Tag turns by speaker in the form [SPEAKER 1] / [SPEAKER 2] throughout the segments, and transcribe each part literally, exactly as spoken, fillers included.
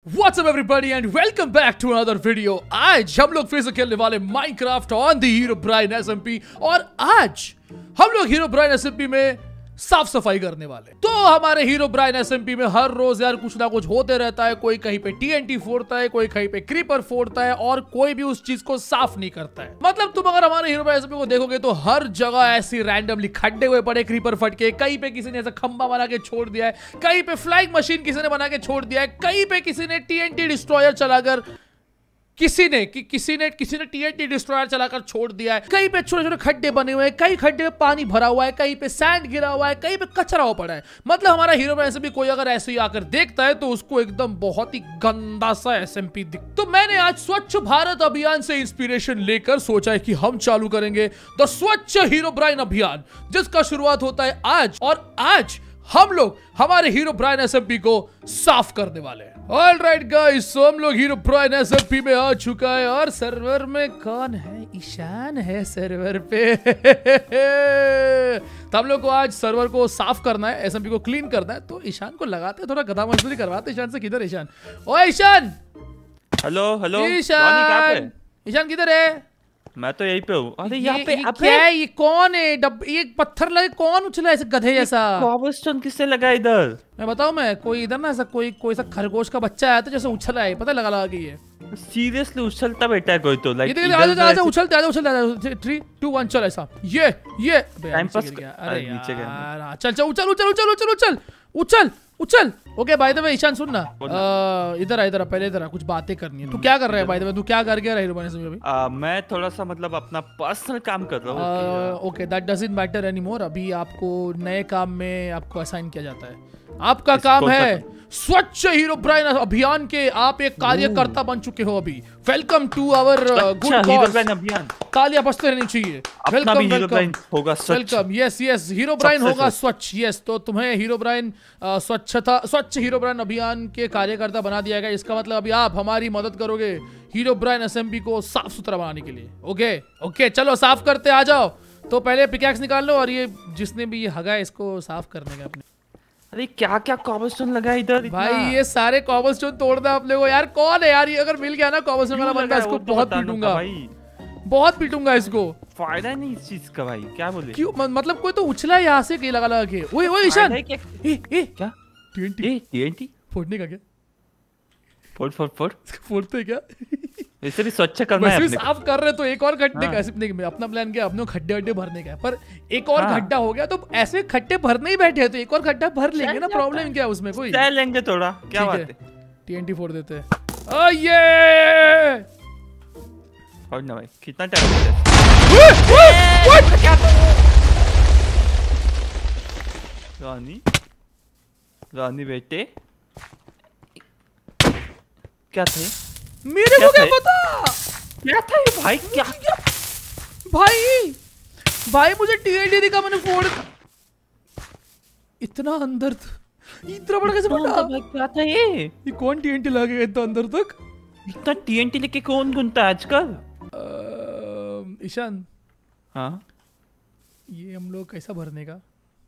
[SPEAKER 1] What's up everybody and welcome back to another video। आज हम लोग फिर से खेलने वाले Minecraft on the Herobrine S M P और आज हम लोग Herobrine S M P में साफ सफाई करने वाले। तो हमारे Herobrine S M P में हर रोज यार कुछ ना कुछ होते रहता है। कोई कहीं पे T N T फोड़ता है, कोई कहीं पे क्रीपर फोड़ता है और कोई भी उस चीज को साफ नहीं करता है। मतलब तुम अगर हमारे Herobrine S M P को देखोगे तो हर जगह ऐसी रैंडमली खड्डे हुए पड़े क्रीपर फट के, कहीं पे किसी ने ऐसा खंबा बना के छोड़ दिया है, कहीं पे फ्लाइंग मशीन किसी ने बना के छोड़ दिया है, कहीं पे किसी ने T N T डिस्ट्रॉयर चलाकर किसी ने कि, किसी ने किसी ने T N T डिस्ट्रॉयर चलाकर छोड़ दिया है। कहीं पे छोटे छोटे खड्डे बने हुए हैं, कई खड्डे में पानी भरा हुआ है, कहीं पे सैंड गिरा हुआ है, कहीं पे कचरा हो पड़ा है। मतलब हमारा Herobrine S M P कोई अगर ऐसे ही आकर देखता है तो उसको एकदम बहुत ही गंदा सा S M P दिख। तो मैंने आज स्वच्छ भारत अभियान से इंस्पिरेशन लेकर सोचा है कि हम चालू करेंगे द स्वच्छ Herobrine अभियान, जिसका शुरुआत होता है आज। और आज हम लोग हमारे Herobrine S M P को साफ करने वाले हैं। ऑलराइट गाइस, तो हम लोग Herobrine S M P में आ चुका है और सर्वर में कौन है? ईशान है सर्वर पे। तो हम लोग को आज सर्वर को साफ करना है, S M P को क्लीन करना है। तो ईशान को लगाते हैं, थोड़ा गधा मजदूरी करवाते हैं ईशान से। किधर ईशान? ओ ईशान!
[SPEAKER 2] Hello hello
[SPEAKER 1] Ishaan! ईशान किधर है?
[SPEAKER 2] मैं तो यहीं पे हूँ। अरे यहाँ पे
[SPEAKER 1] ये क्या है? ये कौन है? डब ये पत्थर लगे, कौन उछला ऐसे गधे जैसा?
[SPEAKER 2] कॉबलस्टोन किसने लगा इधर?
[SPEAKER 1] मैं बताऊं, मैं कोई इधर ना ऐसा कोई कोई सा खरगोश का बच्चा आया था जैसे उछला है, पता लगा लगा कि ये
[SPEAKER 2] सीरियसली उछलता बैठा है कोई तो। लाइक
[SPEAKER 1] इधर आजा आजा उछलते आजा उछलते आजा। थ्री टू वन चल ऐसा। ये ये
[SPEAKER 2] टाइम पास।
[SPEAKER 1] अरे नीचे गया। चल चल उछल उछल उछल उछल उछल उछल उछल। Okay by the way Ishaan सुन ना, इधर आ इधर आ पहले इधर आ, कुछ बातें करनी है। तू क्या कर रहा है बाय द वे? तू क्या कर गया Herobrine S M P अभी?
[SPEAKER 2] आ, मैं थोड़ा सा मतलब अपना पर्सनल काम कर रहा हूँ।
[SPEAKER 1] Okay that doesn't matter anymore. अभी आपको नए काम में आपको असाइन किया जाता है। आपका काम है स्वच्छ Herobrine अभियान के आप एक कार्यकर्ता बन चुके हो अभी। Welcome to our good cause
[SPEAKER 2] अभियान।
[SPEAKER 1] तालियां बजते रहनी चाहिए। वेलकम वेलकम
[SPEAKER 2] होगा स्वच्छ।
[SPEAKER 1] वेलकम यस यस Herobrine होगा स्वच्छ। यस तो तुम्हें Herobrine स्वच्छता स्वच्छ Herobrine अभियान के कार्यकर्ता बना दिया गया। इसका मतलब अभी आप हमारी मदद करोगे Herobrine S M P को साफ सुथरा बनाने के लिए। ओके ओके चलो साफ करते आ जाओ। तो पहले पिकैक्स निकाल लो और ये जिसने भी ये हगा है इसको साफ करने का अपने।
[SPEAKER 2] अरे क्या क्या कॉबलस्टोन लगा इधर
[SPEAKER 1] भाई? ये सारे कॉबलस्टोन तोड़ना अपने को यार। कौन है यार ये? अगर मिल गया ना कॉबलस्टोन वाला बंदा, इसको बहुत पीटूंगा भाई, बहुत पीटूंगा इसको।
[SPEAKER 2] फायदा नहीं इस चीज का भाई। क्या बोले?
[SPEAKER 1] क्यों? मतलब कोई तो उछला यहाँ से कहीं लगा लगा के। ओए ओए ईशान, ए ए
[SPEAKER 2] क्या
[SPEAKER 1] T N T
[SPEAKER 2] T N T
[SPEAKER 1] फोड़ने का क्या?
[SPEAKER 2] फोड़ फोड़ फोड़
[SPEAKER 1] फोड़ते क्या?
[SPEAKER 2] वैसे भी स्वच्छ करना है अपने को।
[SPEAKER 1] साफ कर रहे तो एक और गड्ढे का नहीं, अपना प्लान क्या अपने खड्डे वड्डे भरने का है, पर एक और गड्ढा हो गया तो ऐसे खड्डे भरने ही बैठे हैं तो एक और गड्ढा भर लेंगे ना। प्रॉब्लम क्या है उसमें? कोई
[SPEAKER 2] सह लेंगे थोड़ा, क्या बात है।
[SPEAKER 1] T N T फोड़ देते हैं। ओ ये
[SPEAKER 2] और ना भाई कितना टाइम लगता है? रानी रानी बेटे क्या थे?
[SPEAKER 1] मेरे को क्या पता
[SPEAKER 2] क्या था ये भाई? क्या क्या
[SPEAKER 1] भाई भाई मुझे T N T दिखा, मैंने फोड़। इतना अंदर इतना बड़ा कैसे फटा?
[SPEAKER 2] क्या था ये?
[SPEAKER 1] ये कौन T N T लगे इतना अंदर तक?
[SPEAKER 2] इतना T N T लेके कौन घूमता है आजकल?
[SPEAKER 1] ईशान
[SPEAKER 2] हाँ
[SPEAKER 1] ये हम लोग कैसा भरने का?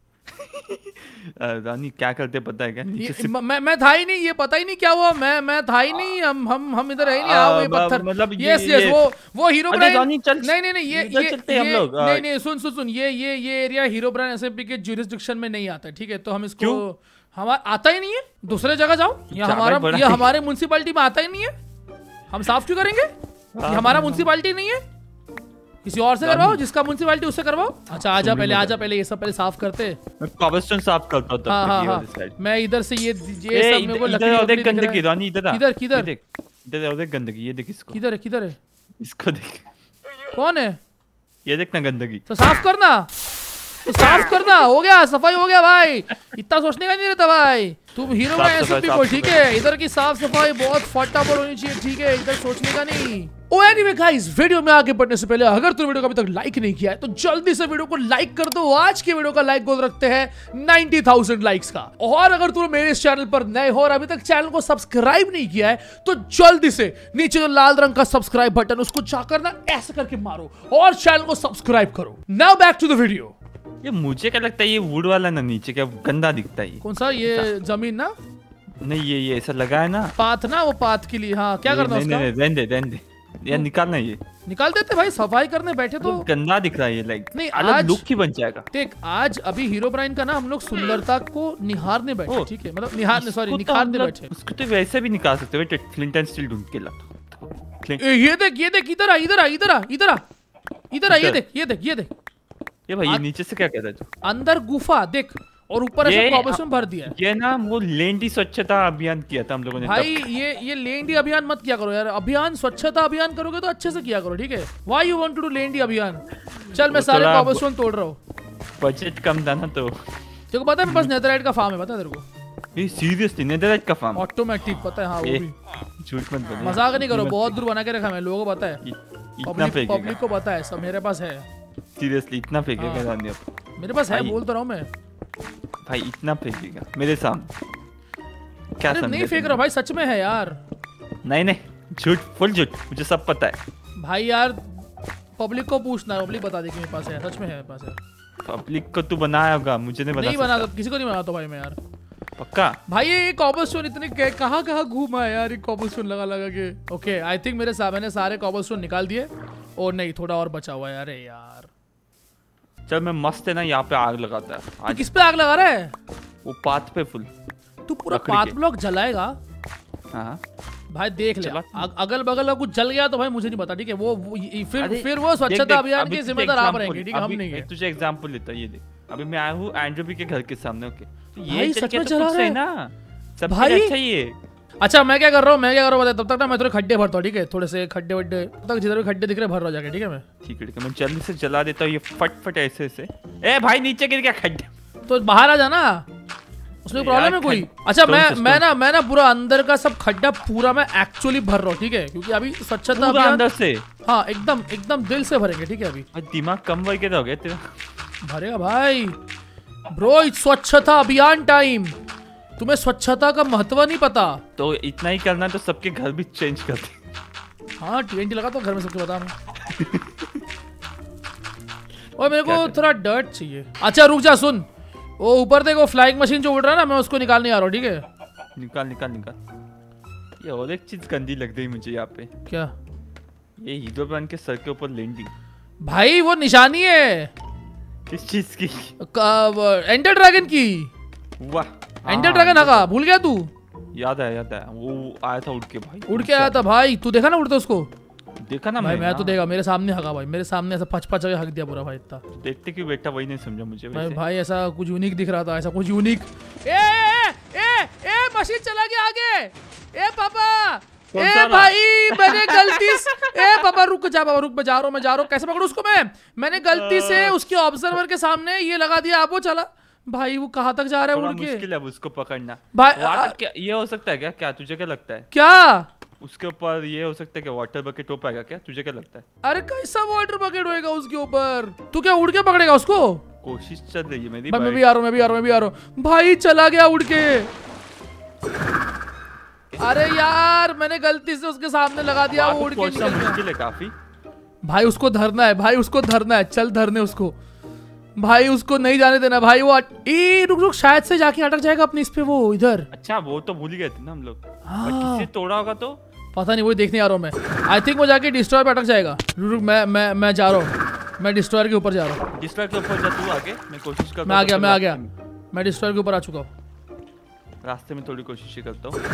[SPEAKER 2] रानी क्या करते पता है क्या? नीचे से
[SPEAKER 1] मैं मैं था ही नहीं, ये पता ही नहीं क्या हुआ। मैं मैं था ही नहीं। हम हम हम इधर है ही नहीं। आओ ये पत्थर मतलब यस यस वो वो Herobrine नहीं नहीं नहीं ये ये
[SPEAKER 2] चलते हम लोग।
[SPEAKER 1] नहीं नहीं सुन सुन सुन ये ये ये area Herobrine S M P के ज्यूरिसडिक्शन में नहीं आता। ठीक है तो हम इसको हमारा आता ही नहीं है। दूसरे जगह जाओ। ये हमारा ये हमारे म्युनिसिपैलिटी में आता ही नहीं है। हम साफ क्यों करेंगे? हमारा म्युनिसिपैलिटी नहीं है, किसी और से करवाओ, जिसका म्युनिसिपैलिटी उससे करवाओ। अच्छा आजा पहले आजा पहले ये सब पहले साफ करते।
[SPEAKER 2] मैं कॉबलस्टोन साफ करता हूं।
[SPEAKER 1] हाँ हाँ हाँ मैं इधर से ये ये सब मेरे को लकड़ी
[SPEAKER 2] और देख गंदगी। रानी इधर आ।
[SPEAKER 1] किधर किधर
[SPEAKER 2] देख इधर और देख गंदगी। ये देख इसको।
[SPEAKER 1] किधर है किधर है?
[SPEAKER 2] इसको देख।
[SPEAKER 1] कौन है?
[SPEAKER 2] ये देखना गंदगी।
[SPEAKER 1] तो साफ करना, तो साफ करना। हो गया, सफाई हो गया भाई। इतना सोचने का नहीं रहता भाई। तुम Herobrine S M P को ठीक है, इधर की साफ सफाई बहुत फटाफट होनी चाहिए। ठीक है इधर सोचने का नहीं। ओ एनीवे गाइस, वीडियो में आगे बढ़ने से पहले अगर तुम वीडियो को अभी तक लाइक नहीं किया है तो जल्दी से वीडियो को लाइक कर दो। आज की वीडियो का लाइक गोल रखते हैं नब्बे हज़ार लाइक्स का। और अगर तुम मेरे इस चैनल पर नए हो और अभी तक चैनल को सब्सक्राइब नहीं किया है तो जल्दी से नीचे जो लाल रंग का सब्सक्राइब बटन उसको जाकर ना ऐसे करके मारो और चैनल को सब्सक्राइब करो। Now back to the video.
[SPEAKER 2] ये मुझे क्या लगता है ये वुड वाला ना नीचे क्या गंदा दिखता है?
[SPEAKER 1] कौन सा? ये जमीन ना
[SPEAKER 2] नहीं ये ये ऐसा लगा है ना
[SPEAKER 1] पाथ ना, वो पाथ के लिए। हाँ क्या करना
[SPEAKER 2] नहीं,
[SPEAKER 1] उसका?
[SPEAKER 2] नहीं, रहने दे रहने दे यार, निकालना ये।
[SPEAKER 1] निकाल देते भाई, सफाई करने बैठे तो।
[SPEAKER 2] गंदा दिख रहा है ये, लाइक
[SPEAKER 1] नहीं,
[SPEAKER 2] अलग
[SPEAKER 1] आज-
[SPEAKER 2] लुक ही बन जाएगा।
[SPEAKER 1] देख आज अभी हीरो ब्राइन का ना हम लोग सुंदरता को निहारने बैठे,
[SPEAKER 2] ओ,
[SPEAKER 1] ठीक है, मतलब निहारने सॉरी
[SPEAKER 2] उसको तो
[SPEAKER 1] निखारने
[SPEAKER 2] हम लोग-
[SPEAKER 1] बैठे।
[SPEAKER 2] उसको तो वैसे भी निकाल सकते हो, फ्लिंट एंड स्टील ढूंढ के ला। फ्लिंट-
[SPEAKER 1] ए, ये देख ये देख, इधर आ इधर आ इधर आ इधर आ इधर आ, ये
[SPEAKER 2] इधर।
[SPEAKER 1] देख ये देख ये देख,
[SPEAKER 2] ये भाई ये
[SPEAKER 1] आज-
[SPEAKER 2] नीचे से क्या कह रहा है तू?
[SPEAKER 1] अंदर गुफा देख, और ऊपर ऐसे
[SPEAKER 2] ये-
[SPEAKER 1] कॉबलस्टोन भर दिया है।
[SPEAKER 2] ये ना वो लेंडी स्वच्छता अभियान किया था हम लोगों ने
[SPEAKER 1] भाई
[SPEAKER 2] तब।
[SPEAKER 1] ये ये लेंडी अभियान मत किया करो यार। अभियान स्वच्छता अभियान करोगे तो अच्छे से किया करो, ठीक है। Why you want to do लेंडी अभियान? चल मैं
[SPEAKER 2] वो
[SPEAKER 1] सारे
[SPEAKER 2] थोड़ा-
[SPEAKER 1] कॉबलस्टोन तोड़ रहा हूँ।
[SPEAKER 2] बजट कम था ना तो।
[SPEAKER 1] तेरे को पता है मेरे पास नेदरराइट का फार्म है, पता है तेरे को?
[SPEAKER 2] ये सीरियसली नेदरराइट का फार्म?
[SPEAKER 1] ऑटोमेटिक, पता है हाँ वो
[SPEAKER 2] ये
[SPEAKER 1] भी।
[SPEAKER 2] झूठ मत बोल।
[SPEAKER 1] मजाक नहीं करो, बहुत दूर बना के रखा है, लोगों को पता है,
[SPEAKER 2] इतना
[SPEAKER 1] पब्लिक
[SPEAKER 2] फेंकेगा
[SPEAKER 1] पब्लिक को पता है सब, मेरे पास है,
[SPEAKER 2] सीरियसली इतना फेंकेगा
[SPEAKER 1] हाँ।
[SPEAKER 2] रानी अब।
[SPEAKER 1] मेरे पास है,
[SPEAKER 2] भाई-
[SPEAKER 1] बोल तो रहा हूँ मैं।
[SPEAKER 2] भाई इतना फेंकेगा मेरे सामने, क्या
[SPEAKER 1] अरे
[SPEAKER 2] समझे
[SPEAKER 1] नहीं फेंक
[SPEAKER 2] तुम?
[SPEAKER 1] रहा भाई, सच में है यार।
[SPEAKER 2] नहीं नहीं झूठ, फुल झूठ, मुझे सब पता है।
[SPEAKER 1] भाई यार पब्लिक को पूछना, पब्लिक बता दे कि मेरे पास है, सच में है मेरे पास है।
[SPEAKER 2] पब्लिक को तू बनाया होगा, मुझे नहीं बना
[SPEAKER 1] नहीं बना, किसी को नहीं बनाता भाई मैं यार।
[SPEAKER 2] पक्का। भाई
[SPEAKER 1] भाई ये कॉबलस्टोन इतने क- कहाँ कहाँ घूमा है यार, ये कॉबलस्टोन लगा लगा के। ओके आई थिंक मेरे साथ मैंने सारे कॉबलस्टोन निकाल दिए, और नहीं थोड़ा और बचा हुआ है। अरे यार
[SPEAKER 2] चल मैं मस्त है ना, यहाँ पे आग लगाता है
[SPEAKER 1] तू
[SPEAKER 2] आज।
[SPEAKER 1] किस पे आग लगा रहा है?
[SPEAKER 2] वो पाथ पे फुल।
[SPEAKER 1] तू पूरा
[SPEAKER 2] लकड़ी
[SPEAKER 1] पाथ
[SPEAKER 2] के।
[SPEAKER 1] ब्लॉक जलाएगा?
[SPEAKER 2] हाँ
[SPEAKER 1] भाई देख ले,
[SPEAKER 2] चला।
[SPEAKER 1] अगल बगल का कुछ जल गया तो भाई मुझे नहीं पता, ठीक है। वो, वो ये- फिर
[SPEAKER 2] अरे,
[SPEAKER 1] फिर वो
[SPEAKER 2] देख,
[SPEAKER 1] स्वच्छता
[SPEAKER 2] देख,
[SPEAKER 1] अभियान
[SPEAKER 2] अभी
[SPEAKER 1] के
[SPEAKER 2] तुझे
[SPEAKER 1] जिम्मेदार आप
[SPEAKER 2] example-
[SPEAKER 1] रहेंगे, ठीक है, हम
[SPEAKER 2] अभी
[SPEAKER 1] नहीं है।
[SPEAKER 2] मैं तुझे एग्जांपल लेता, ये देख अभी मैं आया हूँ एंड्रोपी के घर के सामने। ओके तो
[SPEAKER 1] भाई,
[SPEAKER 2] ये
[SPEAKER 1] सच
[SPEAKER 2] तरीका
[SPEAKER 1] में
[SPEAKER 2] तो
[SPEAKER 1] चला
[SPEAKER 2] कुछ
[SPEAKER 1] रहा
[SPEAKER 2] है
[SPEAKER 1] है?
[SPEAKER 2] ना, सब
[SPEAKER 1] भाई।
[SPEAKER 2] अच्छा ही है।
[SPEAKER 1] अच्छा मैं क्या कर रहा हूँ, मैं क्या कर रहा हूँ बता, तब तक ना मैं थोड़े खड्डे भरता हूँ, ठीक है, थोड़े से खड्डे वड्डे, तब तक जिधर भी खड्डे दिख रहे भर रहा जाके, ठीक है मैं।
[SPEAKER 2] ठीक है ठीक है, मैं जल्दी से जला देता हूँ ये फट फट ऐसे ऐसे। ए भाई नीचे गिर गया खड्डे।
[SPEAKER 1] तो बाहर आ जाना, उसमें प्रॉब्लम है
[SPEAKER 2] यार,
[SPEAKER 1] कोई?
[SPEAKER 2] खड-
[SPEAKER 1] अच्छा
[SPEAKER 2] stone
[SPEAKER 1] मैं
[SPEAKER 2] से
[SPEAKER 1] मैं
[SPEAKER 2] stone।
[SPEAKER 1] ना मैं ना पूरा अंदर का सब खड्डा पूरा मैं एक्चुअली भर रहा हूँ, ठीक है, क्योंकि अभी स्वच्छता
[SPEAKER 2] पूरा
[SPEAKER 1] अभियान,
[SPEAKER 2] अंदर से।
[SPEAKER 1] हाँ एकदम एकदम दिल से भरेंगे, ठीक है। अभी
[SPEAKER 2] भाई दिमाग कम वगैरह हो गया तेरा।
[SPEAKER 1] भरेगा भाई। ब्रो इट्स स्वच्छता अभियान टाइम, तुम्हें स्वच्छता का महत्व नहीं पता।
[SPEAKER 2] तो इतना ही करना है तो सबके घर भी चेंज कर दे।
[SPEAKER 1] हाँ टीएनटी लगा तो घर में सबके बता मैं। और मेरे को
[SPEAKER 2] क्या
[SPEAKER 1] थोड़ा डर्ट चाहिए। अच्छा रुक जा, सुन, वो ऊपर देखो फ्लाइंग मशीन जो उड़ रहा है ना, मैं उसको निकालने आ रहा हूँ, ठीक है।
[SPEAKER 2] निकाल निकाल निकाल। ये और एक चीज गंदी लग रही मुझे यहाँ पे,
[SPEAKER 1] क्या
[SPEAKER 2] ये हीरो ब्रांड के सर के ऊपर लैंडिंग।
[SPEAKER 1] भाई? वो निशानी है
[SPEAKER 2] किस चीज की?
[SPEAKER 1] एंडर ड्रैगन की।
[SPEAKER 2] वाह,
[SPEAKER 1] एंडर
[SPEAKER 2] हाँ,
[SPEAKER 1] ड्रैगन हगा, भूल गया तू?
[SPEAKER 2] याद है याद है, वो आया था उड़ के भाई।
[SPEAKER 1] उड़ के आया था भाई, तू देखा ना उड़ते उसको?
[SPEAKER 2] देखा ना
[SPEAKER 1] भाई
[SPEAKER 2] मैं
[SPEAKER 1] मैं तो देखा, मेरे सामने हगा भाई, मेरे सामने ऐसा पच पच हक दिया पूरा भाई इतना।
[SPEAKER 2] देखते क्यों बेटा, वही नहीं समझा मुझे
[SPEAKER 1] भाई
[SPEAKER 2] वैसे।
[SPEAKER 1] भाई ऐसा कुछ यूनिक दिख रहा था, ऐसा कुछ यूनिक। ए ए ए ए मशीन चला गया आगे। ए पापा,
[SPEAKER 2] कौन
[SPEAKER 1] ए
[SPEAKER 2] सा वाला?
[SPEAKER 1] भाई मैंने गलती से, ए पापा रुक जा बाबा, रुक, मैं जा रहा हूँ मैं जा रहा हूँ कैसे पकड़ूं उसको मैं? मैंने गलती से उसके ऑब्जर्वर के सामने ये लगा दिया, अब वो चला। भाई वो कहाँ तक जा रहा है
[SPEAKER 2] थोड़ा
[SPEAKER 1] उड़ के?
[SPEAKER 2] मुश्किल है अब उसको पकड़ना।
[SPEAKER 1] भाई,
[SPEAKER 2] वाटर
[SPEAKER 1] आ-
[SPEAKER 2] क्या ये हो सकता है क्या? क्या तुझे क्या लगता है?
[SPEAKER 1] क्या?
[SPEAKER 2] उसके ऊपर ये हो सकता है कि वाटर बकेट हो पाएगा क्या? तुझे क्या लगता है?
[SPEAKER 1] अरे कैसा वाटर बकेट होएगा उसके ऊपर? तू क्या उड़ के पकड़ेगा उसको?
[SPEAKER 2] कोशिश चल रही है मेरी
[SPEAKER 1] भाई मैं
[SPEAKER 2] भाई।
[SPEAKER 1] भी आ रहा हूँ मैं भी आ रहा हूँ मैं भी आ रहा हूँ। भाई चला गया उड़ के। अरे यार मैंने गलती से उसके सामने लगा दिया, वो उड़ के
[SPEAKER 2] पहुंचना
[SPEAKER 1] निकल गया।
[SPEAKER 2] मुश्किल है काफी।
[SPEAKER 1] भाई उसको धरना है, भाई उसको धरना है, चल धरने उसको। भाई उसको नहीं जाने देना भाई, वो अट... ए रुक रुक, शायद से जाके अटक जाएगा अपने इस पे, वो इधर।
[SPEAKER 2] अच्छा वो तो भूल गए थे ना हम लोग।
[SPEAKER 1] हाँ।
[SPEAKER 2] और किससे तोड़ा होगा तो?
[SPEAKER 1] पता नहीं, वही देखने आ रहा हूँ मैं। आई थिंक वो जाके डिस्ट्रॉयर पे अटक जाएगा। रुक रुक, मैं मैं मैं जा रहा हूँ, मैं डिस्ट्रॉयर के ऊपर जा रहा हूँ।
[SPEAKER 2] डिस्ट्रॉय के ऊपर जा तू आगे, मैं कोशिश करता
[SPEAKER 1] मैं आ गया
[SPEAKER 2] हूँ
[SPEAKER 1] मैं आ गया,
[SPEAKER 2] रास्ते
[SPEAKER 1] मैं डिस्ट्रॉयर के ऊपर आ चुका हूँ।
[SPEAKER 2] में- रास्ते में थोड़ी कोशिश ही करता हूँ।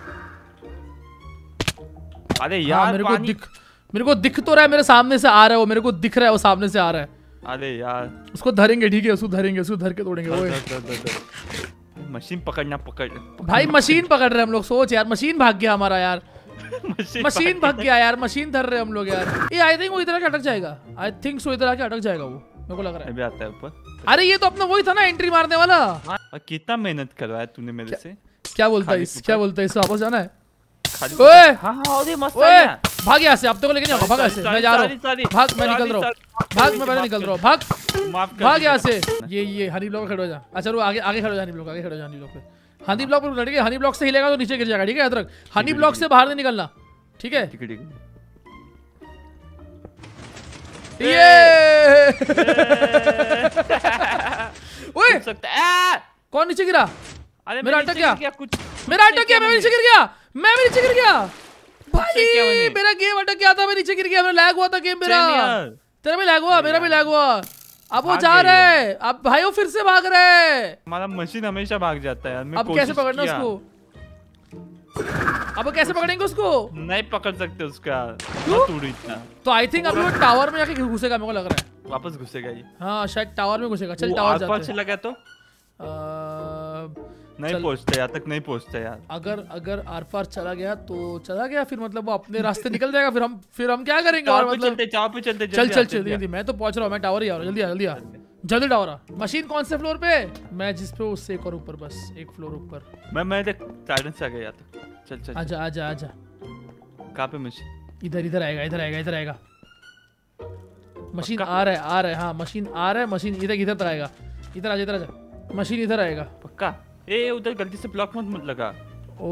[SPEAKER 2] अरे
[SPEAKER 1] हाँ,
[SPEAKER 2] यार
[SPEAKER 1] मेरे को
[SPEAKER 2] पानी।
[SPEAKER 1] दिख मेरे को दिख तो रहा है, मेरे सामने से आ रहा है वो, मेरे को दिख रहा है वो सामने से आ रहा है।
[SPEAKER 2] अरे यार
[SPEAKER 1] उसको धरेंगे, ठीक है, उसको धरेंगे, उसको धर के तोड़ेंगे। ओए
[SPEAKER 2] दर, दर, दर, दर। मशीन पकड़ना पकड़
[SPEAKER 1] भाई मशीन पकड़ रहे हैं हम लोग, सोच यार, मशीन भाग गया हमारा यार,
[SPEAKER 2] मशीन
[SPEAKER 1] मशीन भाग गया यार, मशीन धर रहे हैं हम लोग यार। ये आई थिंक वो इधर आके अटक जाएगा, आई थिंक सो इधर आके अटक जाएगा वो, मेरे को लग रहा है।
[SPEAKER 2] अभी आता है ऊपर।
[SPEAKER 1] अरे ये तो अपना वही था ना एंट्री मारने वाला।
[SPEAKER 2] और कितना मेहनत करवाया तूने मेरे से।
[SPEAKER 1] क्या बोलता है
[SPEAKER 2] खाली
[SPEAKER 1] इस, क्या बोलता है इससे वापस जाना है?
[SPEAKER 2] खाली
[SPEAKER 1] ओए
[SPEAKER 2] हाँ हाँ अरे मस्त
[SPEAKER 1] ओए
[SPEAKER 2] है यार।
[SPEAKER 1] भाग यहाँ से, अब तो को लेके नहीं आऊंगा, भाग यहाँ से, मैं जा रहा हूँ, भाग, मैं निकल रहा हूँ, भाग, मैं पहले निकल रहा हूँ, भाग
[SPEAKER 2] माफ कर
[SPEAKER 1] भाग यहाँ
[SPEAKER 2] दीजिए।
[SPEAKER 1] से। ये ये हनी ब्लॉक पे खड़े हो जा। अच्छा रुक, आगे आगे खड़े हो जा, हनी ब्लॉक आगे खड़े हो जा, हनी ब्लॉक पे, हनी ब्लॉक पे लड़के, हनी ब्लॉक से हिलेगा तो नीचे गिर जाएगा, ठीक है याद रख। हनी ब्लॉक से बाहर नहीं निकलना, ठीक है?
[SPEAKER 2] ठीक है ठीक है।
[SPEAKER 1] ये ओए
[SPEAKER 2] हो सकता है। आ!
[SPEAKER 1] कौन नीचे गिरा?
[SPEAKER 2] अरे
[SPEAKER 1] मेरा
[SPEAKER 2] मैं
[SPEAKER 1] अटक
[SPEAKER 2] नीचे
[SPEAKER 1] गया।
[SPEAKER 2] गिर कुछ
[SPEAKER 1] मेरा अटक गया, मैं भी नीचे गिर गया, मैं भी नीचे गिर गया भाई, मेरा गेम अटक गया था, मैं नीचे गिर गया, मेरा लैग हुआ था गेम मेरा। तेरा भी लैग हुआ, मेरा भी लैग हुआ। अब वो जा रहा है, अब भाई वो फिर से भाग रहा है।
[SPEAKER 2] हमारा मशीन हमेशा भाग जाता है यार।
[SPEAKER 1] अब कैसे पकड़ना उसको? अब कैसे पकड़ेंगे उसको?
[SPEAKER 2] नहीं पकड़ सकते उसका,
[SPEAKER 1] तो आई थिंक अब वो टावर में जाके घुसेगा, मेरे को लग रहा है
[SPEAKER 2] वापस घुसेगा ये।
[SPEAKER 1] हाँ शायद टावर में घुसेगा। चल टावर जाते हैं।
[SPEAKER 2] चला गया तो नहीं पहुंचता, यहाँ तक नहीं पहुंचता यार।
[SPEAKER 1] अगर अगर आर पार चला गया तो चला गया, फिर मतलब वो अपने रास्ते निकल जाएगा, फिर हम फिर हम क्या करेंगे? और मतलब
[SPEAKER 2] चलते टावर पे चलते,
[SPEAKER 1] चल चल चल जल्दी, मैं तो पहुंच रहा हूँ, मैं टावर ही आ रहा हूँ, जल्दी आ जल्दी आ जल्दी टावर आ। मशीन कौन से फ्लोर पे? मैं जिस पे उससे एक और ऊपर, बस एक फ्लोर ऊपर।
[SPEAKER 2] मैं मैं देख टाइटन से आ गया तो चल चल
[SPEAKER 1] आजा आजा आजा।
[SPEAKER 2] कहाँ पे मशीन?
[SPEAKER 1] इधर इधर आएगा, इधर आएगा, इधर आएगा। मशीन आ रहा है, आ रहा है, हाँ मशीन आ रहा है, मशीन इधर इधर तक आएगा। इधर आजा, इधर आजा, मशीन इधर आएगा
[SPEAKER 2] पक्का। ए उधर गलती से ब्लॉक मत मत लगा।
[SPEAKER 1] ओ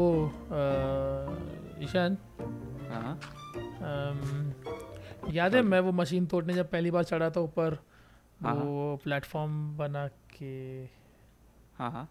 [SPEAKER 1] ईशान,
[SPEAKER 2] हाँ
[SPEAKER 1] याद है मैं वो मशीन तोड़ने जब पहली बार चढ़ा था ऊपर, वो प्लेटफॉर्म बना के,
[SPEAKER 2] हाँ हाँ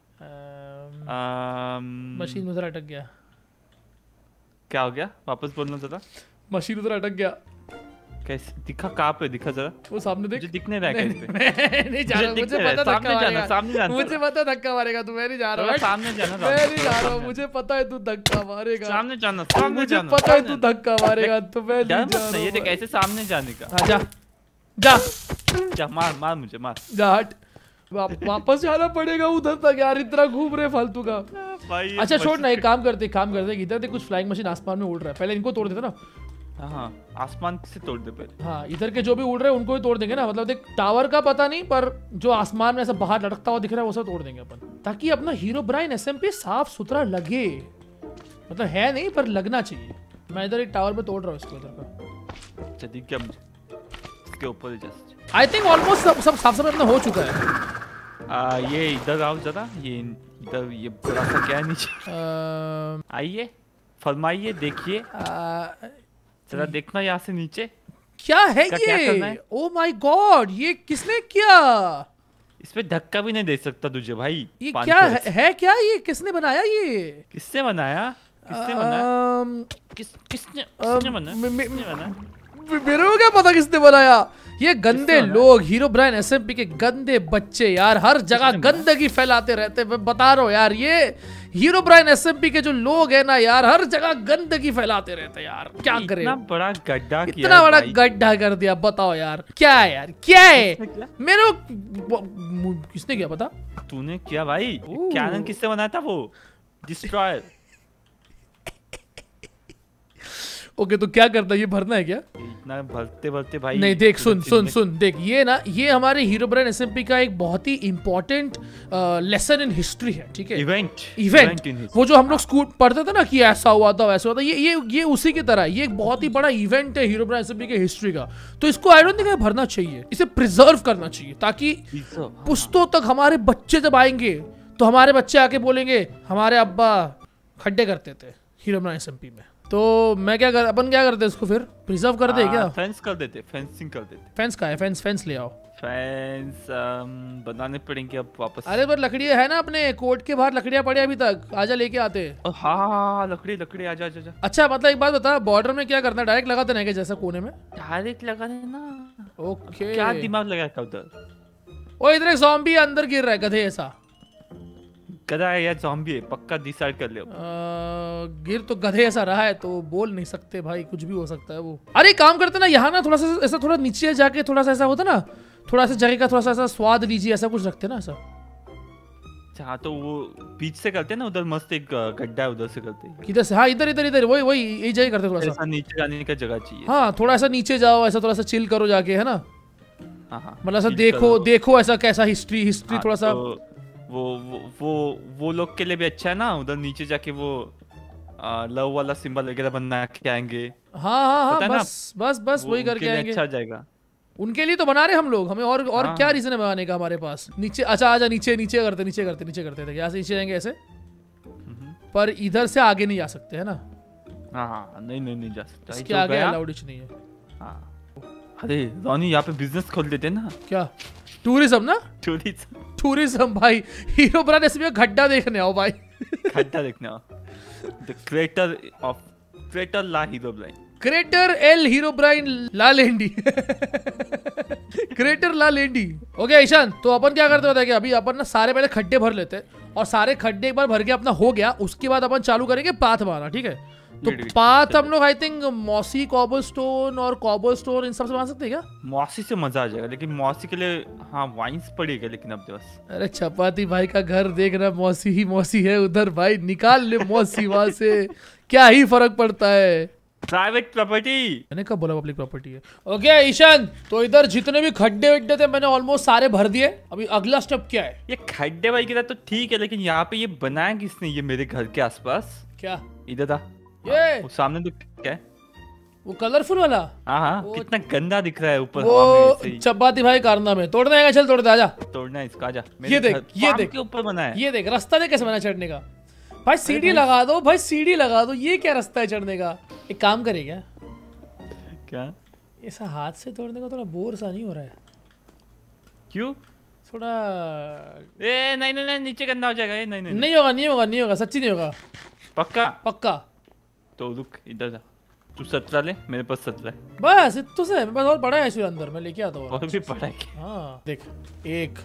[SPEAKER 1] मशीन उधर अटक गया।
[SPEAKER 2] क्या हो गया? वापस बोलना जरा।
[SPEAKER 1] मशीन उधर अटक गया।
[SPEAKER 2] कैसे दिखा? कहाँ पे दिखा जरा?
[SPEAKER 1] वो सामने देख।
[SPEAKER 2] मुझे दिख नहीं रहा है कैसे?
[SPEAKER 1] मैं नहीं जा रहा, मुझे पता धक्का मारेगा,
[SPEAKER 2] सामने जाना,
[SPEAKER 1] मुझे पता धक्का मारेगा तू। मैं नहीं जा रहा,
[SPEAKER 2] सामने जाना,
[SPEAKER 1] मैं नहीं जा रहा, मुझे पता है तू धक्का मारेगा।
[SPEAKER 2] सामने जाना, सामने जाना,
[SPEAKER 1] मुझे पता है तू धक्का मारेगा, तो मैं नहीं जा रहा।
[SPEAKER 2] ये देख ऐसे सामने जाने का।
[SPEAKER 1] जा जा
[SPEAKER 2] जा, मार मार मुझे, मार
[SPEAKER 1] जा, हट। वापस जाना पड़ेगा उधर तक यार, इतना घूम रहे फालतू का। अच्छा छोड़ ना, एक काम करते काम करते इधर देख, कुछ फ्लाइंग मशीन आसमान में उड़ रहा है, पहले इनको तोड़ देते ना।
[SPEAKER 2] हाँ आसमान से तोड़ दे पहले।
[SPEAKER 1] हाँ इधर के जो भी उड़ रहे हैं उनको ही तोड़ देंगे ना। मतलब देख टावर का पता नहीं, पर जो आसमान में ऐसा बाहर लटकता हुआ दिख रहा है वो सब तोड़ देंगे अपन, ताकि अपना हीरोब्राइन एसएमपी साफ सुथरा लगे। मतलब है नहीं पर लगना चाहिए। मैं इधर एक टावर पे तोड़ रहा हूँ इसको, इधर का।
[SPEAKER 2] अच्छा दिख गया मुझे, इसके ऊपर जस्ट।
[SPEAKER 1] आई थिंक ऑलमोस्ट सब सब साफ सफाई अपना हो चुका है।
[SPEAKER 2] आ, ये इधर आओ जरा, ये इधर ये बड़ा सा क्या है नीचे? आइए फरमाइए, देखिए जरा, देखना यहाँ से नीचे
[SPEAKER 1] क्या है ये? ओ माय गॉड, ये किसने किया?
[SPEAKER 2] इस पे धक्का भी नहीं दे सकता तुझे भाई।
[SPEAKER 1] ये क्या है, है क्या ये? किसने बनाया ये?
[SPEAKER 2] किसने बनाया? किसने बनाया? किस किसने किसने बनाया?
[SPEAKER 1] मेरे को क्या पता किसने बनाया? ये गंदे लोग, हीरोब्राइन एसएमपी के गंदे बच्चे यार, हर जगह गंदगी फैलाते रहते। मैं बता रहा हूँ यार, ये हीरोब्राइन एसएमपी के जो लोग हैं ना यार, हर जगह गंदगी फैलाते रहते हैं यार। क्या करें?
[SPEAKER 2] इतना बड़ा गड्ढा किया,
[SPEAKER 1] इतना बड़ा गड्ढा कर दिया, बताओ यार क्या है यार, क्या है? मेरे किसने किया पता?
[SPEAKER 2] तूने किया भाई। कैनन किससे बनाया था वो? डिस्ट्रॉयर।
[SPEAKER 1] ओके तो क्या करता है, ये भरना है क्या?
[SPEAKER 2] इतना भरते भरते भाई
[SPEAKER 1] नहीं देख, सुन सुन सुन देख, ये ना ये हमारे हीरोब्राइन एसएमपी का एक बहुत ही इंपॉर्टेंट लेसन इन हिस्ट्री है, ठीक है?
[SPEAKER 2] इवेंट
[SPEAKER 1] इवेंट वो जो हम लोग स्कूल पढ़ते थे ना कि ऐसा हुआ था वैसा हुआ था, ये ये ये उसी की तरह, ये एक बहुत ही बड़ा इवेंट है हीरोब्राइन एसएमपी के हिस्ट्री का। तो इसको आई डोंट थिंक भरना चाहिए, इसे प्रिजर्व करना चाहिए, ताकि पुश्तों तक हमारे बच्चे जब आएंगे तो हमारे बच्चे आके बोलेंगे हमारे अब्बा खड्डे करते थे हीरोब्राइन एसएमपी में। तो मैं क्या कर, अपन क्या करते इसको फिर प्रिजर्व कर दे क्या?
[SPEAKER 2] फेंस कर देते, फेंसिंग कर देते।
[SPEAKER 1] फेंस का है? फेंस फेंस ले आओ।
[SPEAKER 2] फेंस बनाने पड़ेंगे अब वापस।
[SPEAKER 1] अरे पर लकड़ियां है ना अपने कोर्ट के बाहर, लकड़ियां पड़ी अभी तक, आजा लेके आते।
[SPEAKER 2] हाँ हाँ लकड़ी लकड़ी, आजा आजा।
[SPEAKER 1] अच्छा मतलब एक बात बता, बॉर्डर में क्या करना है? डायरेक्ट लगा देना है जैसा कोने में?
[SPEAKER 2] डायरेक्ट लगा देना।
[SPEAKER 1] ओके
[SPEAKER 2] क्या दिमाग लगाया उधर?
[SPEAKER 1] ओ इधर एक ज़ॉम्बी अंदर गिर रहा है, गधे ऐसा।
[SPEAKER 2] गधा है या ज़ॉम्बी है पक्का डिसाइड कर ले।
[SPEAKER 1] गिर तो गधे ऐसा रहा है तो बोल नहीं सकते भाई, कुछ भी हो सकता है वो। अरे काम करते ना, यहाँ ना थोड़ा सा ऐसा, थोड़ा नीचे जाके थोड़ा सा ऐसा होता ना, थोड़ा सा जगह का थोड़ा सा ऐसा स्वाद लीजिए, ऐसा कुछ रखते ना ऐसा।
[SPEAKER 2] हाँ तो वो बीच से करते ना, उधर मस्त एक गड्ढा है, उधर से करते।
[SPEAKER 1] किधर से? हाँ इधर इधर इधर, वही वही यही जगह करते, थोड़ा सा
[SPEAKER 2] नीचे जाने का जगह चाहिए।
[SPEAKER 1] हाँ थोड़ा सा नीचे जाओ, ऐसा थोड़ा सा चिल करो जाके, है ना?
[SPEAKER 2] हाँ
[SPEAKER 1] मतलब ऐसा देखो देखो ऐसा कैसा हिस्ट्री हिस्ट्री थोड़ा सा।
[SPEAKER 2] वो वो वो वो लोग के लिए भी अच्छा है ना, उधर नीचे जाके वो लव वाला सिंबल वगैरह बना के आएंगे।
[SPEAKER 1] हाँ हाँ हाँ बस बस बस वही करके आएंगे,
[SPEAKER 2] अच्छा जाएगा
[SPEAKER 1] उनके लिए। तो बना रहे हम लोग, हमें और और हाँ। क्या रीजन है बनाने का हमारे पास? नीचे, अच्छा आजा नीचे नीचे करते नीचे करते नीचे करते थे, यहाँ से नीचे जाएंगे ऐसे, पर इधर से आगे नहीं जा सकते है ना?
[SPEAKER 2] हाँ हाँ नहीं नहीं नहीं जा सकता,
[SPEAKER 1] इसके आगे अलाउड नहीं है।
[SPEAKER 2] हाँ अरे रोनी यहाँ पे बिजनेस खोल देते ना।
[SPEAKER 1] क्या? टूरिज्म ना?
[SPEAKER 2] टूरिज्म
[SPEAKER 1] टूरिज्म भाई, हीरोब्राइन एसएमपी का गड्ढा देखने आओ भाई।
[SPEAKER 2] गड्ढा देखने आओ। द क्रिएटर ऑफ क्रिएटर ला हीरोब्राइन,
[SPEAKER 1] क्रिएटर एल हीरोब्राइन ला लेंडी क्रिएटर ला लेंडी। ओके ईशान, तो अपन क्या करते होते हैं कि अभी अपन ना सारे पहले खड्डे भर लेते हैं और सारे खड्डे एक बार भर के अपना हो गया, उसके बाद अपन चालू करेंगे पाथ बनाना, ठीक है? तो पाथ हम लोग आई थिंक मॉसी, कॉबलस्टोन और कॉबलस्टोन इन सब से बना सकते हैं क्या?
[SPEAKER 2] मॉसी से मजा आ जाएगा, लेकिन मॉसी के लिए हाँ वाइन्स पड़ेगा लेकिन अब बस।
[SPEAKER 1] अरे चपाती भाई का घर देख रहा, मौसी ही मौसी है उधर भाई, निकाल ले मौसी वहां से, क्या ही फर्क पड़ता है।
[SPEAKER 2] प्राइवेट प्रॉपर्टी,
[SPEAKER 1] मैंने कब बोला पब्लिक प्रॉपर्टी है? ओके ईशान, तो इधर जितने भी खड्डे वड्डे थे मैंने ऑलमोस्ट सारे भर दिए। अभी अगला स्टेप क्या है?
[SPEAKER 2] ये खड्डे भाई की तो ठीक है, लेकिन यहाँ पे ये बनाया किसने ये मेरे घर के आसपास?
[SPEAKER 1] क्या
[SPEAKER 2] इधर था
[SPEAKER 1] ये
[SPEAKER 2] वो सामने तो क्या है?
[SPEAKER 1] वो कलरफुल वाला?
[SPEAKER 2] हाँ हाँ, कितना गंदा दिख रहा है ऊपर।
[SPEAKER 1] वो चपाती भाई कारनामे में तोड़ना है, चल तोड़ते आजा।
[SPEAKER 2] तोड़ना है इसका, आजा।
[SPEAKER 1] ये देख, ये देख
[SPEAKER 2] के ऊपर बना है,
[SPEAKER 1] ये देख रास्ता देख कैसे बना चढ़ने का। भाई सीढ़ी लगा दो, भाई सीढ़ी लगा दो, ये क्या रास्ता है चढ़ने का? एक काम करे क्या
[SPEAKER 2] क्या
[SPEAKER 1] ऐसा हाथ से तोड़ने का थोड़ा बोर सा नहीं हो रहा है?
[SPEAKER 2] क्यों?
[SPEAKER 1] थोड़ा
[SPEAKER 2] ए नहीं नहीं नहीं, नीचे गंदा हो जाएगा ये। नहीं नहीं
[SPEAKER 1] नहीं होगा, नहीं होगा, नहीं होगा, सच्ची नहीं होगा।
[SPEAKER 2] पक्का
[SPEAKER 1] पक्का।
[SPEAKER 2] तो रुक इधर जा, तू सत्रह ले, मेरे पास सत्रह है
[SPEAKER 1] बस इतना से। मेरे पास और बड़ा है इसके अंदर, मैं लेके आता हूँ।
[SPEAKER 2] और भी बड़ा है।
[SPEAKER 1] हाँ देख, एक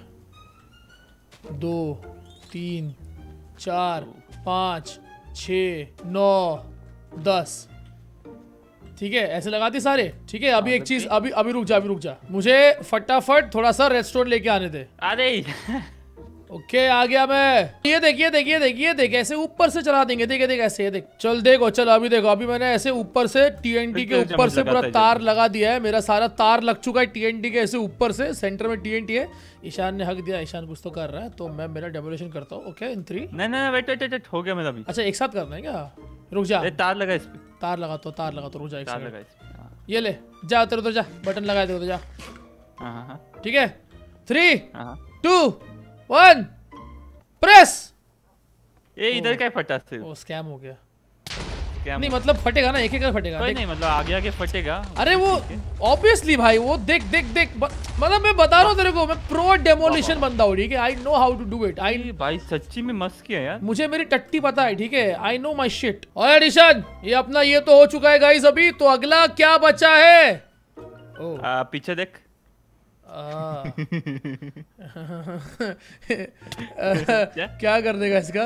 [SPEAKER 1] दो तीन चार पाँच छ नौ दस, ठीक है ऐसे लगाते सारे। ठीक है अभी एक चीज, अभी अभी रुक जा, अभी रुक जा, मुझे फटाफट थोड़ा सा रेस्टोरेंट लेके आने दे।
[SPEAKER 2] अरे
[SPEAKER 1] ओके आ गया मैं। ये देख ये देख ये देख ये देख ऐसे ऊपर से चला देंगे, देख देख ऐसे, देख चल देखो, चल अभी देखो, अभी मैंने ऐसे ऊपर से टीएनटी के ऊपर से पूरा तार लगा दिया है। मेरा सारा तार लग चुका है टीएनटी के ऐसे ऊपर से, सेंटर में टीएनटी है। ईशान ने हक दिया, ईशान कुछ तो कर रहा है, तो मैं मेरा डेमोलेशन करता हूँ। Okay in three.
[SPEAKER 2] नहीं नहीं वेट वेट वेट, हो गया मेरा भी।
[SPEAKER 1] अच्छा एक साथ करना है क्या? रुक जा,
[SPEAKER 2] तार लगा इस पे,
[SPEAKER 1] तार लगा तो तार लगा तो रुक जा एक
[SPEAKER 2] तार लगा इस पे।
[SPEAKER 1] ये ले जा तेरे उधर जा, बटन लगा दे उधर जा।
[SPEAKER 2] हाँ हाँ
[SPEAKER 1] ठीक है थ्री
[SPEAKER 2] टू
[SPEAKER 1] वन प्रेस।
[SPEAKER 2] ये इधर क्या फटा से?
[SPEAKER 1] ओ स्कैम हो गया।
[SPEAKER 2] स्कैम
[SPEAKER 1] नहीं मतलब फटेगा ना, एक एक फटेगा।
[SPEAKER 2] कोई नहीं, मतलब आगे आगे फटेगा।
[SPEAKER 1] अरे वो ऑब्वियसली भाई, वो देख देख देख, मतलब मैं बता रहा हूँ तेरे को, मैं प्रो डेमोलिशन बंदा हूँ, ठीक है? I know how to do it. I
[SPEAKER 2] भाई सच्ची में मस्त किया यार, मुझे
[SPEAKER 1] मेरी टट्टी पता है, ठीक है? I know my shit. और ईशान ये अपना ये तो हो चुका है गाइस अभी, तो अगला क्या बचा है?
[SPEAKER 2] ओ आ, पीछे देख।
[SPEAKER 1] क्या कर देगा इसका?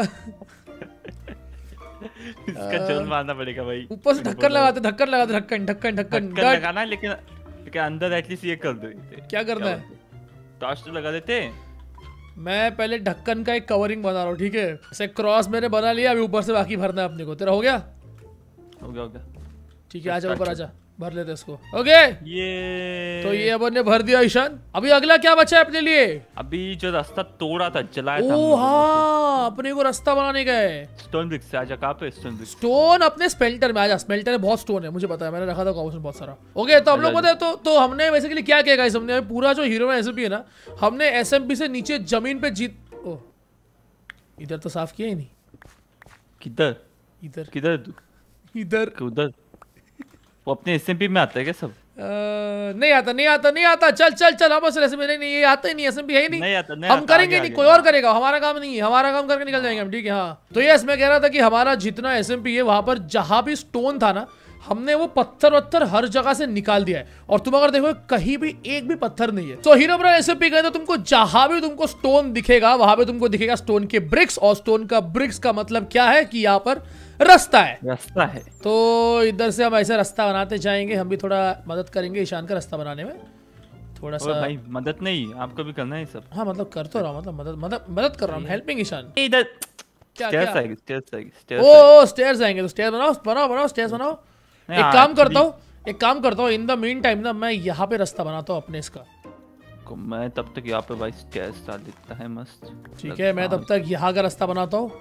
[SPEAKER 2] इसका जोर मारना पड़ेगा भाई।
[SPEAKER 1] ऊपर से ढक्कन लगाते, ढक्कन लगाते, ढक्कन ढक्कन ढक्कन
[SPEAKER 2] लगाना है, लेकिन लेकिन अंदर एटलीस्ट ये कर दो।
[SPEAKER 1] क्या करना है?
[SPEAKER 2] टॉर्च तो लगा देते।
[SPEAKER 1] मैं पहले ढक्कन का एक कवरिंग बना रहा हूँ, ठीक है? ऐसे क्रॉस मैंने बना लिया, अभी ऊपर से बाकी भरना है अपने को। तेरा हो गया?
[SPEAKER 2] हो गया हो गया।
[SPEAKER 1] ठीक है आजा ऊपर आजा, भर लेते इसको। ओके
[SPEAKER 2] ये
[SPEAKER 1] तो ये अपन ने भर दिया ईशान। अभी अगला क्या बचा है अपने लिए?
[SPEAKER 2] अभी जो रास्ता तोड़ा था, जलाया था।
[SPEAKER 1] ओ हाँ, अपने को रास्ता बनाने का है।
[SPEAKER 2] स्टोन ब्रिक्स से आजा। कहाँ पे स्टोन ब्रिक्स?
[SPEAKER 1] स्टोन अपने स्मेल्टर में आजा, स्मेल्टर में बहुत स्टोन है, मुझे पता है, मैंने रखा था कॉम्पोस्ट बहुत सारा। ओके तो हम लोग पता है, तो तो हमने बेसिकली क्या किया गाइस, हमने पूरा जो हीरो में एसएमपी है ना, हमने एसएमपी से नीचे जमीन पे जीत। ओ इधर तो साफ किया ही नहीं।
[SPEAKER 2] किधर
[SPEAKER 1] इधर
[SPEAKER 2] किधर तू?
[SPEAKER 1] इधर
[SPEAKER 2] उधर। वो अपने एसएमपी में आता है क्या सब?
[SPEAKER 1] आ, नहीं आता नहीं आता नहीं आता। चल चल चल हम एसएमपी नहीं, नहीं ये आता ही नहीं, एसएमपी है ही नहीं,
[SPEAKER 2] नहीं आता, नहीं
[SPEAKER 1] हम
[SPEAKER 2] आता,
[SPEAKER 1] करेंगे नहीं, कोई और करेगा, हमारा काम नहीं है, हमारा काम करके निकल जाएंगे हम। ठीक है हाँ, तो यस मैं कह रहा था कि हमारा जितना एसएमपी है वहां पर जहां भी स्टोन था ना, हमने वो पत्थर वत्थर हर जगह से निकाल दिया है। और तुम अगर देखो कहीं भी एक भी पत्थर नहीं है। तो हीरोब्राइन एसएमपी गए तो तुमको जहां भी तुमको स्टोन दिखेगा, वहां पे तुमको दिखेगा स्टोन के ब्रिक्स। और स्टोन का ब्रिक्स का मतलब क्या है कि यहाँ पर रास्ता है,
[SPEAKER 2] रास्ता है।
[SPEAKER 1] तो इधर से हम ऐसे रास्ता बनाते जाएंगे। हम भी थोड़ा मदद करेंगे ईशान का रास्ता बनाने में, थोड़ा सा।
[SPEAKER 2] भाई मदद नहीं, आपको भी करना है सब।
[SPEAKER 1] हाँ मतलब कर तो रहा हूँ, मतलब मदद मदद मदद कर रहा हूँ, हेल्पिंग ईशान।
[SPEAKER 2] इधर
[SPEAKER 1] क्या
[SPEAKER 2] स्टेयर्स
[SPEAKER 1] क्या?
[SPEAKER 2] आएगी, स्टेयर्स आएगी, स्टेयर्स।
[SPEAKER 1] ओ स्टेयर्स आएंगे तो स्टेयर बनाओ बनाओ बनाओ, स्टेयर्स बनाओ। एक काम करता हूँ, एक काम करता हूँ, इन द मीन टाइम ना मैं यहाँ पे रास्ता बनाता हूँ अपने इसका।
[SPEAKER 2] मैं तब तक यहाँ पे भाई स्टेयर्स डाल देता है मस्त।
[SPEAKER 1] ठीक है मैं तब तक यहाँ का रास्ता बनाता हूँ।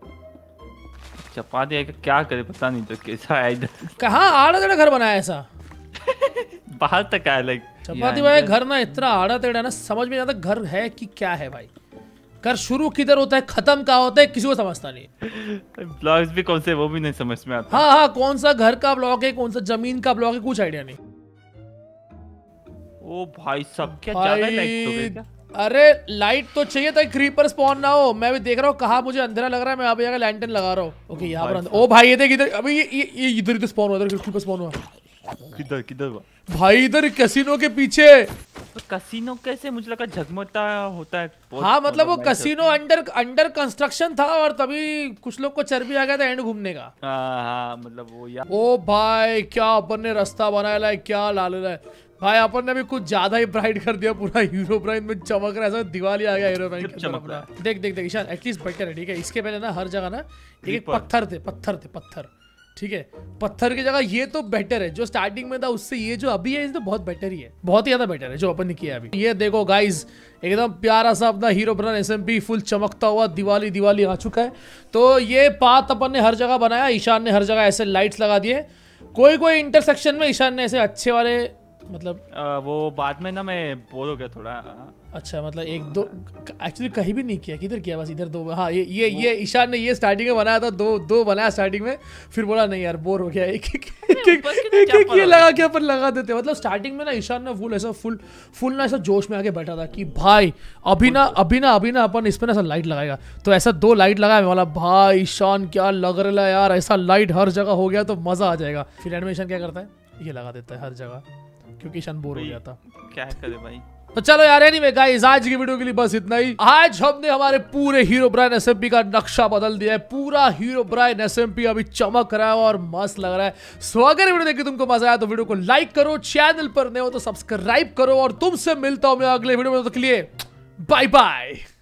[SPEAKER 2] चपा दिया क्या करे पता नहीं, तो कैसा है इधर?
[SPEAKER 1] कहाँ आड़ा टेढ़ा घर बनाया ऐसा?
[SPEAKER 2] बाहर तक आया लाइक।
[SPEAKER 1] चपाती भाई घर ना इतना आड़ा टेढ़ा ना, समझ में नहीं आता घर है कि क्या है भाई। घर शुरू किधर होता है, खत्म कहाँ होता है, किसी को समझता नहीं।
[SPEAKER 2] ब्लॉक्स भी कौन से वो भी नहीं समझ में आता।
[SPEAKER 1] हाँ हाँ कौन सा घर का ब्लॉक है, कौन सा जमीन का ब्लॉक है, कुछ आइडिया नहीं।
[SPEAKER 2] ओ भाई सब क्या ज्यादा लाइक तो गए क्या?
[SPEAKER 1] अरे लाइट तो चाहिए ताकि क्रीपर स्पॉन ना हो। मैं भी देख रहा हूँ कहाँ मुझे अंधेरा लग रहा है, मैं अभी आगे लैंटर्न लगा रहा हूँ। ओके यहाँ पर ओ भाई ये देख इधर, अभी ये ये इधर इधर स्पॉन हुआ, इधर क्रीपर स्पॉन हुआ।
[SPEAKER 2] किधर किधर
[SPEAKER 1] भाई? इधर कैसीनो के पीछे।
[SPEAKER 2] तो कैसीनो कैसे? मुझे लगा झगमगता होता है।
[SPEAKER 1] हाँ मतलब वो कैसीनो अंडर अंडर कंस्ट्रक्शन था और तभी कुछ लोग को चर्बी आ गया था एंड घूमने का।
[SPEAKER 2] हाँ हाँ मतलब वो यार।
[SPEAKER 1] ओ भाई क्या अपन ने रास्ता बनाया है, क्या लाल है भाई। अपन ने भी कुछ ज्यादा ही ब्राइट कर दिया, पूरा हीरो ब्राइन में चमक रहा है, ऐसा दिवाली आ गया हीरो ब्राइन के अंदर। देख देख देख ईशान एटलीस्ट बेटर है, ठीक है। इसके पहले ना हर जगह ना एक एक पत्थर थे, पत्थर थे पत्थर, ठीक है। पत्थर की जगह ये तो बेटर है, जो स्टार्टिंग में था उससे ये जो अभी है ये तो बहुत बेटर ही है, बहुत ही ज्यादा बेटर है जो अपन ने किया अभी। ये देखो गाइज एकदम प्यारा सा अपना हीरो ब्राइन एसएमपी फुल चमकता हुआ दिवाली दिवाली आ चुका है। तो ये पाथ अपन ने हर जगह बनाया, ईशान ने हर जगह ऐसे लाइट्स लगा दिए। कोई कोई इंटरसेक्शन में ईशान ने ऐसे अच्छे वाले मतलब
[SPEAKER 2] आ, वो बाद में ना मैं बोर हो गया थोड़ा।
[SPEAKER 1] अच्छा मतलब एक दो एक्चुअली कहीं भी नहीं किया, किधर किया? बस इधर दो। हाँ ये ये ये ईशान ने ये स्टार्टिंग में बनाया था, दो दो बनाया स्टार्टिंग में, फिर बोला नहीं यार बोर हो गया, एक एक एक एक एक ये लगा के अपन लगा देते। मतलब स्टार्टिंग में ना ईशान ने फुल ऐसा फुल फुल ना ऐसा जोश में आके बैठा था कि भाई अभी ना अभी ना अभी ना अपन इस पर ना ऐसा लाइट लगाएगा। तो ऐसा दो लाइट लगाया, मैं बोला भाई ईशान क्या लग रहा है यार, ऐसा लाइट हर जगह हो गया तो मजा आ जाएगा। फिर एनिमेशन क्या करता है, ये लगा देता है हर जगह, क्योंकि ईशान बोर हो गया था।
[SPEAKER 2] क्या करे भाई।
[SPEAKER 1] तो चलो यार एनीवे गाइस आज की वीडियो के लिए बस इतना ही। आज हमने हमारे पूरे हीरो ब्राइन एसएमपी का नक्शा बदल दिया है। पूरा हीरो ब्राइन एसएमपी अभी चमक रहा है और मस्त लग रहा है। सो अगर वीडियो देख के तुमको मजा आया तो वीडियो को लाइक करो, चैनल पर नए हो तो सब्सक्राइब करो और तुमसे मिलता हूं मैं अगले वीडियो में। तो के लिए बाय बाय।